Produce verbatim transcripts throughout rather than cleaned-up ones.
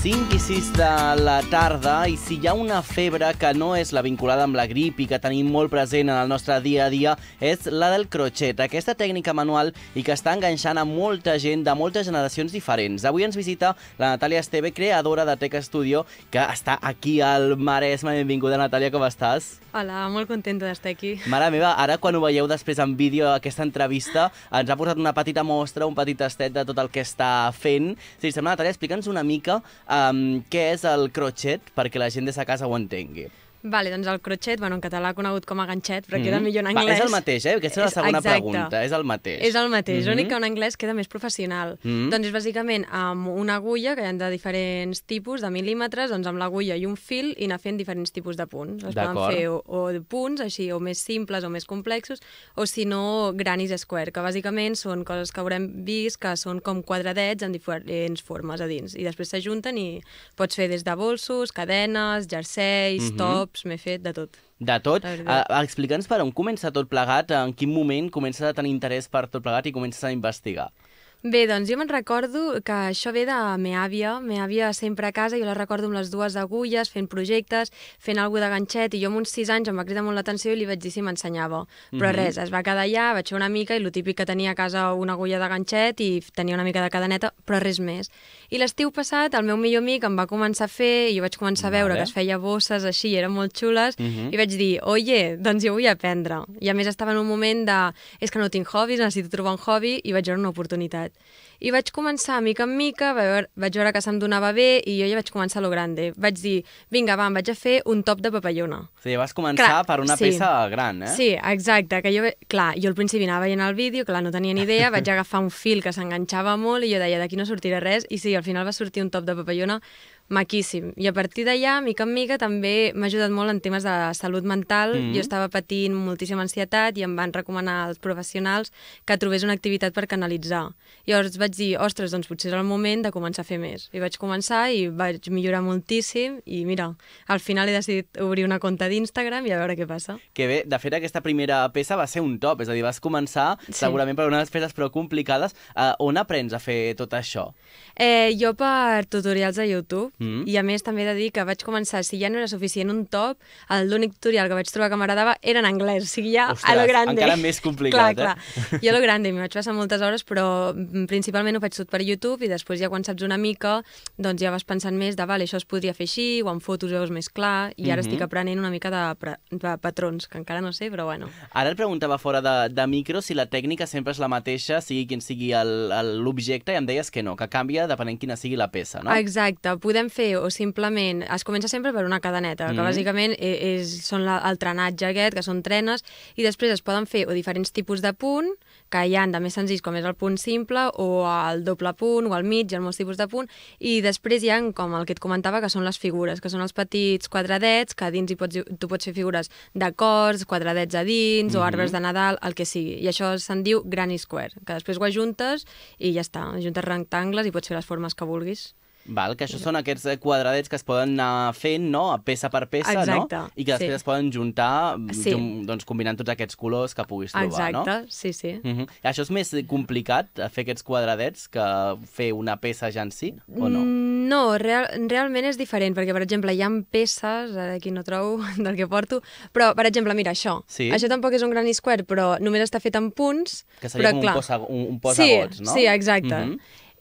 cinc i sis de la tarda, i si hi ha una febre que no és la vinculada amb la grip i que tenim molt present en el nostre dia a dia, és la del crochet, aquesta tècnica manual i que està enganxant a molta gent de moltes generacions diferents. Avui ens visita la Natàlia Esteve, creadora de Tech Studio, que està aquí al Maresme. Benvinguda, Natàlia, com estàs? Hola, molt contenta d'estar aquí. Mare meva, ara quan ho veieu després en vídeo, aquesta entrevista, ens ha posat una petita mostra, un petit tastet de tot el que està fent. Si et sembla, Natàlia, explica'ns una mica um, què és el crochet perquè la gent des de casa ho entengui. Vale, doncs el crochet, bueno, en català conegut com a ganxet, però Mm-hmm. queda millor en Va, anglès. és el mateix, eh? Aquesta és la segona Exacte. pregunta, és el mateix. És el mateix, Mm-hmm. l'únic que en anglès queda més professional. Mm-hmm. Doncs és bàsicament amb una agulla, que hi ha de diferents tipus, de mil·límetres, doncs amb l'agulla i un fil i anar fent diferents tipus de punts. Es poden D'acord. fer o, o de punts, així, o més simples o més complexos, o si no, granis square, que bàsicament són coses que haurem vist, que són com quadradets en diferents formes a dins. I després s'ajunten i pots fer des de bolsos, cadenes, jerseis, Mm-hmm. tops, m'he fet de tot. De tot. La veritat. Uh, Explica'ns per on comença tot plegat, en quin moment comences a tenir interès per tot plegat i comences a investigar. Bé, doncs jo me'n recordo que això ve de meva àvia. Meva àvia sempre a casa, jo la recordo amb les dues agulles, fent projectes, fent alguna de ganxet, i jo amb uns sis anys em va cridar molt l'atenció i li vaig dir si m'ensenyava. Però Mhm. res, es va quedar allà, vaig fer una mica, i lo típic que tenia a casa una agulla de ganxet i tenia una mica de cadeneta, però res més. I l'estiu passat, el meu millor amic em va començar a fer, i jo vaig començar a veure Vale. que es feia bosses així, eren molt xules, Mhm. i vaig dir, oye, doncs jo vull aprendre. I a més estava en un moment de, és que no tinc hobbies, necessito trobar un hobby, i vaig veure una oportunitat. I vaig començar, mica en mica, vaig veure que se'm donava bé i jo ja vaig començar a lo grande. Vaig dir, vinga, va, em vaig a fer un top de papallona. O sigui, vas començar Clar, per una sí. peça gran, eh? Sí, exacte, que jo, clar, jo al principi anava veient el vídeo, clar, no tenia ni idea, vaig agafar un fil que s'enganxava molt i jo deia, d'aquí no sortirà res, i sí, al final va sortir un top de papallona maquíssim. I a partir d'allà, mica en mica, també m'ha ajudat molt en temes de salut mental. Mhm. Jo estava patint moltíssima ansietat i em van recomanar als professionals que trobés una activitat per canalitzar. Llavors vaig dir, ostres, doncs potser és el moment de començar a fer més. I vaig començar i vaig millorar moltíssim i mira, al final he decidit obrir una compte d'Instagram i a veure què passa. Que bé, de fet, aquesta primera peça va ser un top, és a dir, vas començar Sí. segurament per unes peces prou complicades. Uh, on aprens a fer tot això? Eh, jo per tutorials a YouTube, Mm. i a més també he de dir que vaig començar, si ja no era suficient un top, l'únic tutorial que vaig trobar que m'agradava era en anglès, o sigui, ja Ostres, a lo grande. encara més complicat, clar, eh? clar. Jo a lo grande, m'hi vaig passar moltes hores, però mm, principalment ho faig tot per YouTube, i després ja quan saps una mica, doncs ja vas pensant més de, vale, això es podria fer així, o en fotos veus més clar, i ara Mhm. estic aprenent una mica de, pra- de patrons, que encara no sé, però bueno. Ara et preguntava fora de, de micro si la tècnica sempre és la mateixa, sigui quin sigui el- el- l'objecte, i em deies que no, que canvia depenent quina sigui la peça, no? Exacte, podem fer o simplement, es comença sempre per una cadeneta, que Mhm. bàsicament e- és, són la, el trenatge aquest, que són trenes, i després es poden fer o diferents tipus de punt, que hi ha de més senzills com és el punt simple, o el doble punt, o el mig, hi ha molts tipus de punt, i després hi ha, com el que et comentava, que són les figures, que són els petits quadradets, que a dins hi pots, tu pots fer figures de cors, quadradets a dins, Mhm. o arbres de Nadal, el que sigui, i això se'n diu granny square, que després ho ajuntes i ja està, ajuntes rectangles i pots fer les formes que vulguis. Val, que això són aquests eh, quadradets que es poden anar fent, no?, peça per peça, Exacte, no? I que després sí. es poden juntar, Sí. jun- doncs, combinant tots aquests colors que puguis trobar, Exacte, no? sí, sí. Mhm. Això és més complicat, eh, fer aquests quadradets, que fer una peça ja en si, o no? Mm, No, real, realment és diferent, perquè, per exemple, hi ha peces, ara aquí no trobo del que porto, però, per exemple, mira, això. Sí. Això tampoc és un granny square, però només està fet en punts. Que seria però, com clar, un, posa, un, un posagots, sí, no? Sí, exacte. Mhm.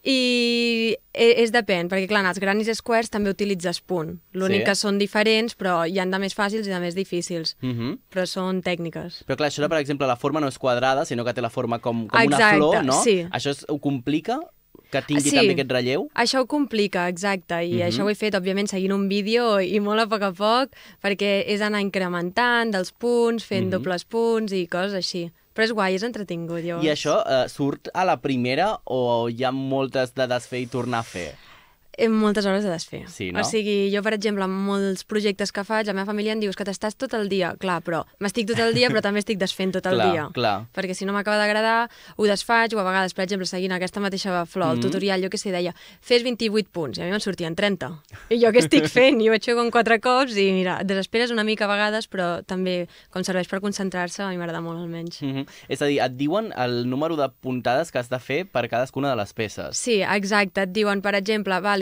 I e- és depèn, perquè clar, en els granny squares també utilitzes punt. L'únic Sí. que són diferents, però hi han de més fàcils i de més difícils. Mhm. Però són tècniques. Però clar, això, per exemple, la forma no és quadrada, sinó que té la forma com, com una Exacte, flor, no? sí. Això es, ho complica, que tingui Sí. també aquest relleu? Això ho complica, exacte, i Mhm. això ho he fet, òbviament, seguint un vídeo i molt a poc a poc, perquè és anar incrementant dels punts, fent Mhm. dobles punts i coses així. Però és guai, és entretingut, llavors. I això eh, surt a la primera o hi ha moltes de desfer i tornar a fer? He moltes hores de desfer. Sí, no? O sigui, jo, per exemple, amb molts projectes que faig, la meva família em diu "És que t'estàs tot el dia. Clar, però m'estic tot el dia, però també estic desfent tot el Clar, dia. clar. Perquè si no m'acaba d'agradar, ho desfaig, o a vegades, per exemple, seguint aquesta mateixa flor, el Mhm. tutorial, jo què sé, deia, fes vint-i-vuit punts, i a mi me'n sortien trenta. I jo què estic fent? I ho vaig fer com quatre cops, i mira, et desesperes una mica a vegades, però també, com serveix per concentrar-se, a mi m'agrada molt, almenys. Mhm. És a dir, et diuen el número de puntades que has de fer per cadascuna de les peces. Sí, exacte, et diuen, per exemple, vale,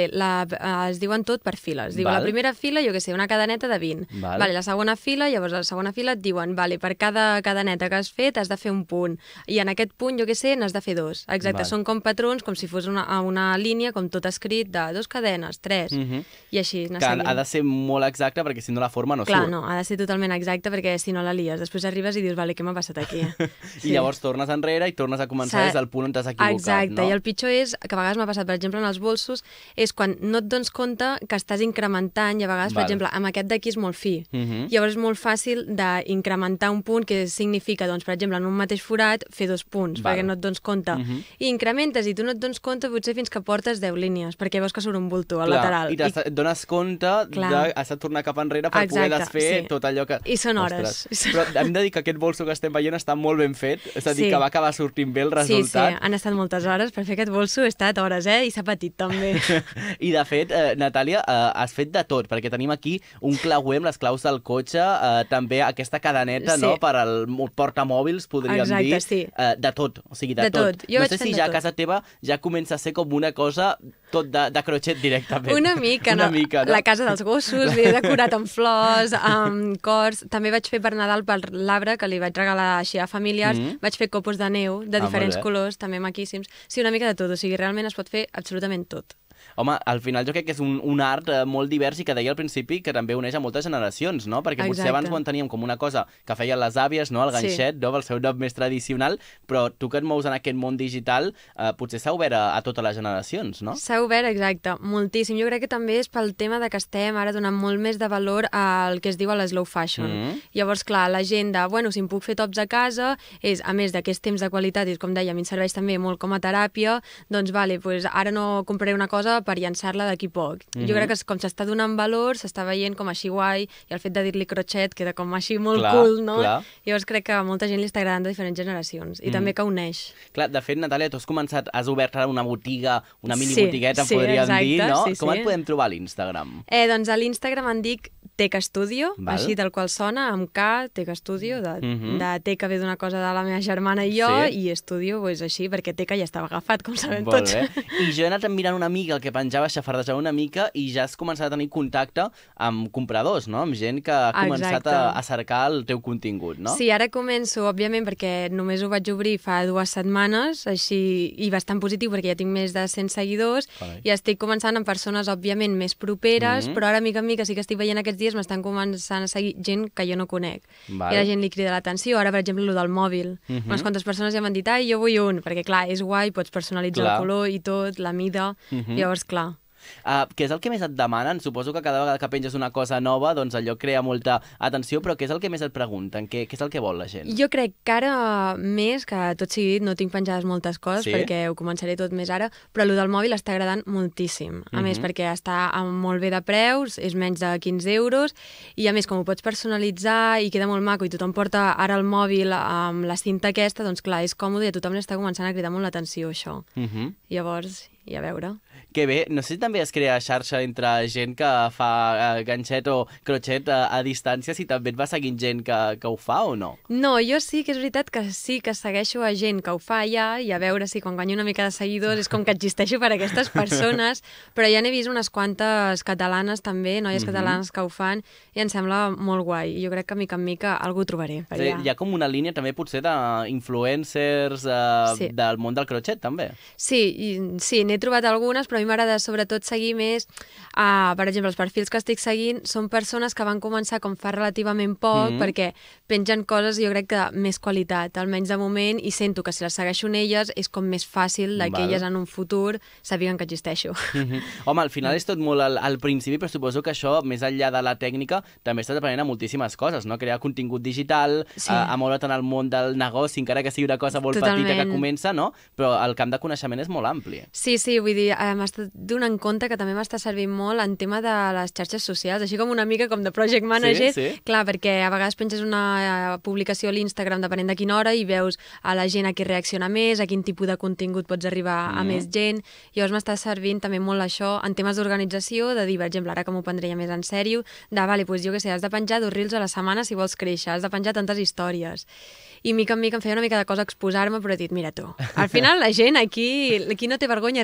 vale, la, es diuen tot per files. Diu, la primera fila, jo què sé, una cadeneta de vint. Val. Vale, la segona fila, llavors a la segona fila et diuen, vale, per cada cadeneta que has fet has de fer un punt. I en aquest punt, jo què sé, n'has de fer dos. Exacte, Val. són com patrons, com si fos una, una línia, com tot escrit, de dos cadenes, tres, uh -huh. i així anar que seguint. Ha de ser molt exacte, perquè si no la forma no Clar, surt. no, ha de ser totalment exacte, perquè si no la lies. Després arribes i dius, vale, què m'ha passat aquí? Sí. I llavors tornes enrere i tornes a començar des del punt on t'has equivocat, Exacte, no? i el pitjor és, que a vegades m'ha passat, per exemple, en els bolsos, és quan no et dones compte que estàs incrementant, i a vegades, Val. per exemple, amb aquest d'aquí és molt fi. Uh -huh. Llavors és molt fàcil d'incrementar un punt, que significa, doncs, per exemple, en un mateix forat, fer dos punts, Val. perquè no et dones compte. Uh -huh. I incrementes, i tu no et dones compte potser fins que portes deu línies, perquè veus que surt un bulto al Clar, lateral. I et dones compte Clar. d'has de tornar cap enrere per Exacte, poder desfer sí. tot allò que... I són hores. Ostres. Però hem de dir que aquest bolso que estem veient està molt ben fet, és a dir, Sí. que va acabar sortint bé el resultat. Sí, sí, han estat moltes hores per fer aquest bolso, he estat hores, eh? I s'ha patit també. I de fet, eh, Natàlia, eh, has fet de tot, perquè tenim aquí un clauer amb les claus del cotxe, eh, també aquesta cadeneta, Sí. no?, per al portamòbils, podríem Exacte, dir. sí. Eh, de tot, o sigui, de, De tot. Jo no vaig sé fent si de ja a tot. casa teva ja comença a ser com una cosa tot de, de crochet directament. Una mica, una no? mica, no? La casa dels gossos, l'he decorat amb flors, amb cors. També vaig fer per Nadal per l'arbre, que li vaig regalar així a familiars. Mm. Vaig fer copos de neu de Ah, diferents molt bé. colors, també maquíssims. Sí, una mica de tot, o sigui, realment es pot fer absolutament tot. Home, al final jo crec que és un, un art eh, molt divers i que deia al principi que també uneix a moltes generacions, no? Perquè potser Exacte. abans ho enteníem com una cosa que feien les àvies, no? El ganxet, Sí. no? El seu nom més tradicional, però tu que et mous en aquest món digital, eh, potser s'ha obert a, a totes les generacions, no? S'ha obert, exacte, moltíssim. Jo crec que també és pel tema de que estem ara donant molt més de valor al que es diu a la slow fashion. Mm. Llavors, clar, la gent de, bueno, si em puc fer tops a casa, és, a més d'aquests temps de qualitat, i com deia, a mi em serveix també molt com a teràpia, doncs, vale, pues ara no compraré una cosa per llançar-la d'aquí poc. Mm -hmm. Jo crec que com s'està donant valor, s'està veient com així guai, i el fet de dir-li crochet queda com així molt Clar, cool, no? clar. Llavors crec que a molta gent li està agradant de diferents generacions, i Mm. també que uneix. Clar, de fet, Natàlia, tu has començat, has obert ara una botiga, una mini Sí, botigueta, sí, podríem exacte, dir, no? sí, Com sí. et podem trobar a l'Instagram? Eh, doncs a l'Instagram em dic Teca Studio, Val. així tal qual sona, amb K, Teca Studio, de, Mhm. de Teca ve d'una cosa de la meva germana i jo, Sí. i Estudio, pues, així, perquè Teca ja estava agafat, com sabem Molt tots. bé. I jo he anat mirant una mica el que penjava, xafardejant una mica, i ja has començat a tenir contacte amb compradors, no? Amb gent que ha començat Exacte. a, a cercar el teu contingut, no? Sí, ara començo, òbviament, perquè només ho vaig obrir fa dues setmanes, així, i bastant positiu, perquè ja tinc més de cent seguidors, Carai. i estic començant amb persones, òbviament, més properes, Mhm. però ara, mica en mica, sí que estic veient aquests dies, m'estan començant a seguir gent que jo no conec. Val. I la gent li crida l'atenció. Ara, per exemple, el del mòbil. Mhm. Unes quantes persones ja m'han dit, ai, jo vull un, perquè, clar, és guai, pots personalitzar Clar. el color i tot, la mida, Mhm. llavors, clar. Uh, què és el que més et demanen? Suposo que cada vegada que penges una cosa nova, doncs allò crea molta atenció, però què és el que més et pregunten? Què, què és el que vol la gent? Jo crec que ara més, que tot sigui dit, no tinc penjades moltes coses, Sí? perquè ho començaré tot més ara, però el del mòbil està agradant moltíssim. A Mhm. més, perquè està amb molt bé de preus, és menys de quinze euros, i a més, com ho pots personalitzar i queda molt maco, i tothom porta ara el mòbil amb la cinta aquesta, doncs clar, és còmode i a tothom li està començant a cridar molt l'atenció, això. Uh -huh. Llavors, i a veure... Que bé, no sé si també es crea xarxa entre gent que fa uh, ganxet o crochet a, a distància, si també et va seguint gent que, que ho fa o no? No, jo sí que és veritat que sí que segueixo a gent que ho fa ja, i a veure si quan guanyo una mica de seguidors és com que existeixo per a aquestes persones, però ja n'he vist unes quantes catalanes també, noies Mhm. catalanes que ho fan, i em sembla molt guai. I jo crec que mica en mica algú trobaré per Sí, allà. hi ha com una línia també potser d'influencers uh, Sí. del món del crochet també. Sí, i, sí, n'he trobat algunes, però a mi m'agrada sobretot seguir més, uh, per exemple, els perfils que estic seguint són persones que van començar com fa relativament poc, Mhm. perquè pengen coses, jo crec que de més qualitat, almenys de moment, i sento que si les segueixo en elles és com més fàcil de que Val. elles en un futur sàpiguen que existeixo. Mhm. Home, al final és tot molt al, al principi, però suposo que això, més enllà de la tècnica, també estàs aprenent a moltíssimes coses, no? Crear contingut digital, Sí. a, a moure't en el món del negoci, encara que sigui una cosa molt Totalment. petita que comença, no? Però el camp de coneixement és molt ampli. Sí, sí, vull dir, eh, m'està donant compte que també m'està servint molt en tema de les xarxes socials, així com una mica com de project manager. Sí, sí. Clar, perquè a vegades penges una eh, publicació a l'Instagram depenent de quina hora i veus a la gent a qui reacciona més, a quin tipus de contingut pots arribar a Mhm. més gent. Llavors m'està servint també molt això en temes d'organització, de dir, per exemple, ara que m'ho prendré ja més en sèrio, de, vale, doncs jo què sé, has de penjar dos reels a la setmana si vols créixer, has de penjar tantes històries. I mica en mica em feia una mica de cosa exposar-me, però he dit, mira tu, al final la gent aquí, aquí no té vergonya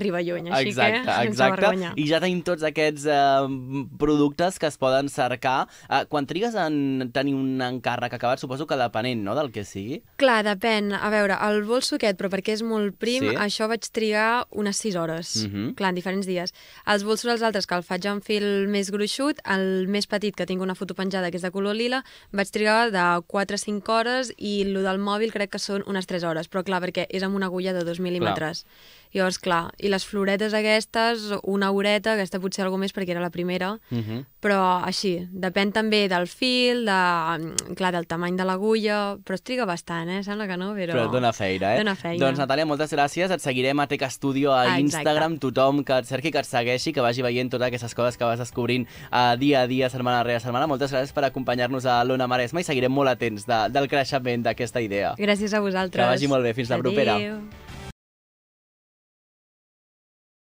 arriba lluny, així exacte, que sense exacte. vergonya. I ja tenim tots aquests eh, productes que es poden cercar. Eh, quan trigues en tenir un encàrrec acabat, suposo que depenent, no?, del que sigui. Clar, depèn. A veure, el bolso aquest, però perquè és molt prim, Sí. això vaig trigar unes sis hores. Mhm. Clar, en diferents dies. Els bolsos els altres, que el faig en fil més gruixut, el més petit, que tinc una foto penjada, que és de color lila, vaig trigar de quatre a cinc hores i el del mòbil crec que són unes tres hores, però clar, perquè és amb una agulla de dos mil·límetres. Llavors, clar, i les floretes aquestes, una horeta, aquesta potser alguna més perquè era la primera, Mhm. però així, depèn també del fil, de, clar, del tamany de l'agulla, però es triga bastant, eh? Sembla que no, però... Però dona feina, eh? Dona feina. Doncs, Natàlia, moltes gràcies. Et seguirem a Tech Studio a Ah, exacte. Instagram. Tothom que et cerqui, que et segueixi, que vagi veient totes aquestes coses que vas descobrint uh, dia a dia, setmana rere setmana. Moltes gràcies per acompanyar-nos a l'Ona Maresma i seguirem molt atents de, del creixement d'aquesta idea. Gràcies a vosaltres. Que vagi molt bé. Fins la propera. Adéu.